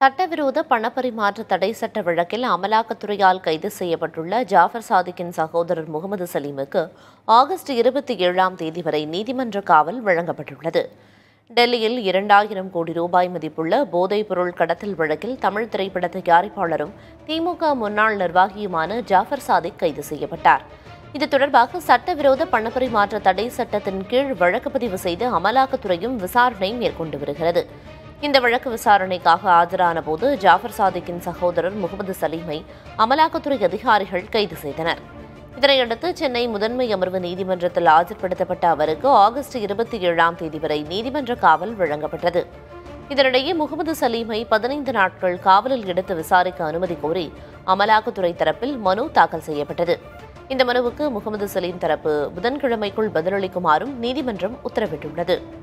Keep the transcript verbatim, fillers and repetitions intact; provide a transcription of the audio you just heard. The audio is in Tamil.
சட்டவிரோத பணப்பரிமாற்ற தடை சட்ட வழக்கில் அமலாக்கத்துறையால் கைது செய்யப்பட்டுள்ள ஜாஃபர் சாதிக்கின் சகோதரர் முகமது சலீமுக்கு ஆகஸ்ட் இருபத்தி ஏழாம் தேதி வரை நீதிமன்ற காவல் வழங்கப்பட்டுள்ளது. டெல்லியில் இரண்டாயிரம் கோடி ரூபாய் மதிப்புள்ள போதைப் பொருள் கடத்தல் வழக்கில் தமிழ் திரைப்பட தயாரிப்பாளரும் திமுக முன்னாள் நிர்வாகியுமான ஜாஃபர் சாதிக் கைது செய்யப்பட்டார். இது தொடர்பாக சட்டவிரோத பணப்பரிமாற்ற தடை சட்டத்தின் கீழ் வழக்கு பதிவு செய்து அமலாக்கத்துறையும் விசாரணை மேற்கொண்டு வருகிறது. இந்த வழக்கு விசாரணைக்காக ஆஜரான போது ஜாஃபர் சாதிக்கின் சகோதரர் முகமது சலீமை அமலாக்கத்துறை அதிகாரிகள் கைது செய்தனர். இதனையடுத்து சென்னை முதன்மை அமர்வு நீதிமன்றத்தில் ஆஜர்படுத்தப்பட்ட அவருக்கு ஆகஸ்ட் இருபத்தி ஏழாம் தேதி வரை நீதிமன்ற காவல் வழங்கப்பட்டது. இதனிடையே முகமது சலீமை பதினைந்து நாட்கள் காவலில் எடுத்து விசாரிக்க அனுமதி கோரி அமலாக்கத்துறை தரப்பில் மனு தாக்கல் செய்யப்பட்டது. இந்த மனுவுக்கு முகமது சலீம் தரப்பு புதன்கிழமைக்குள் பதிலளிக்குமாறும் நீதிமன்றம் உத்தரவிட்டுள்ளது.